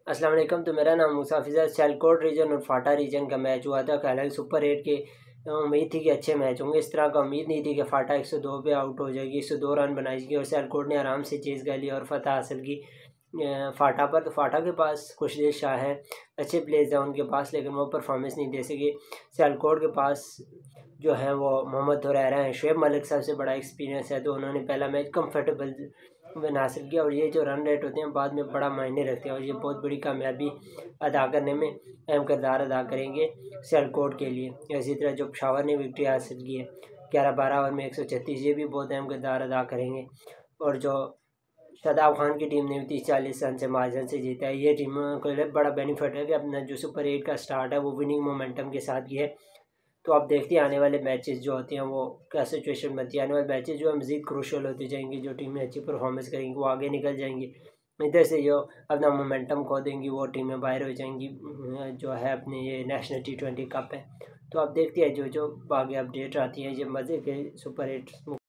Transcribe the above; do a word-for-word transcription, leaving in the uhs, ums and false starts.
अस्सलाम वालेकुम। तो मेरा नाम मुसाफिज़ा। सियालकोट रीजन और फाटा रीजन का मैच हुआ था। हालांकि सुपर एट के उम्मीद थी कि अच्छे मैच होंगे, इस तरह का उम्मीद नहीं थी कि फाटा एक सौ दो पे आउट हो जाएगी। एक सौ दो रन बनाएगी और सियालकोट ने आराम से चेज़ कर लिया और फतह हासिल की फाटा पर। तो फाटा के पास खुशदिल शाह हैं, अच्छे प्लेयर्स हैं उनके पास, लेकिन वो परफॉर्मेंस नहीं दे सके। सियालकोट के पास जो है वो मोहम्मद हुरैरा हैं, शुएब मलिक साहब से बड़ा एक्सपीरियंस है, तो उन्होंने पहला मैच कंफर्टेबल विन हासिल किया। और ये जो रन रेट होते हैं बाद में बड़ा मायने रखते हैं और ये बहुत बड़ी कामयाबी अदा करने में अहम किरदार अदा करेंगे सियालकोट के लिए। इसी तरह जो पेशावर ने विक्ट्री हासिल की है ग्यारह बारह ओवर में एक सौ छत्तीस, ये भी बहुत अहम किरदार अदा करेंगे। और जो शादाब खान की टीम ने भी तीस चालीस रन से मार्जिन से जीता है। ये टीम को बड़ा बेनिफिट है कि अपना जो सुपर एट का स्टार्ट है वो विनिंग मोमेंटम के साथ ही है। तो आप देखते हैं आने वाले मैचेस जो होते हैं वो क्या सिचुएशन बनती है। आने वाले मैचेस जो है मज़ीद क्रूशल होते जाएंगे, जो टीमें अच्छी परफॉर्मेंस करेंगी वो आगे निकल जाएंगी, इधर से जो अपना मोमेंटम खो देंगी वो टीमें बाहर हो जाएंगी। जो है अपने ये नेशनल टी ट्वेंटी कप है, तो आप देखते हैं जो जो आगे अपडेट आती है। ये मज़े के सुपर एट